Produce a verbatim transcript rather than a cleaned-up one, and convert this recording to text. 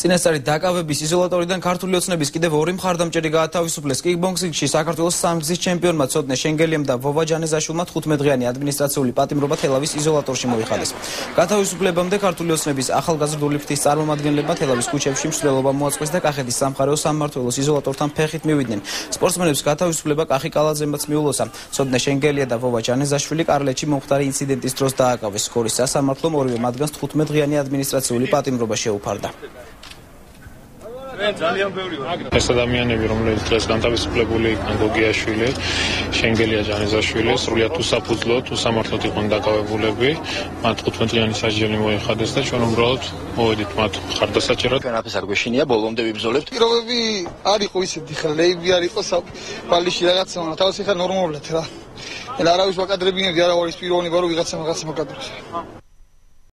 წინასწარი დაკავების იზოლატორიდან ქართული ოცნების კიდევ ორი მხარდამჭერი გაათავისუფლეს. კიკბოქსინგში საქართველოს სამგზის ჩემპიონმა ცოდნე შენგელიამ და ვოვა ჯანეზაშვილმა თხუთმეტდღიანი ადმინისტრაციული პატიმრობა თელავის იზოლატორში მოიხადეს. გათავისუფლებამდე ქართული ოცნების ახალგაზრდული ფრთის წარმომადგენლებმა თელავის ქუჩებში მსვლელობა მოაწყვეს და კახეთის სამხარეო სამმართველოს იზოლატორთან ფეხით მივიდნენ. სპორტსმენებს გათავისუფლება კახი კალაძემაც მიულოცა. ცოდნე შენგელია და ვოვა ჯანეზაშვილი კარლეთში მომხდარი ინციდენტის დროს დააკავეს. სკორის სასამართლომ ორივე მათგანს თხუთმეტდღიანი ადმინისტრაციული პატიმრობა შეუფარდა. ეს ადამიანები, რომლებიც დღეს განთავისუფლებული იქნა გოგიაშვილი, შენგელია ჯანეზაშვილი, სრულიად უსაფუძვლოდ, უსამართლოდ იყვნენ დაკავებულები, მათ თხუთმეტდღიანი სასჯელი მოიხადეს და ჩვენ უბრალოდ მოვედით მათ მხარდასაჭერად. ჩვენაფერს არ გვეშინია, ბოლომდე ვიბრძოლებთ. პირობები არ იყო ისეთი, ხა ლეიბი არ იყო ბალიში რაღაცა, თავისი ხა ნორმალურად რა. არავის ვაკადრებინებდი, არა ვარის პიროვანი ვარო ვიღაცა მაგას მოკადროს.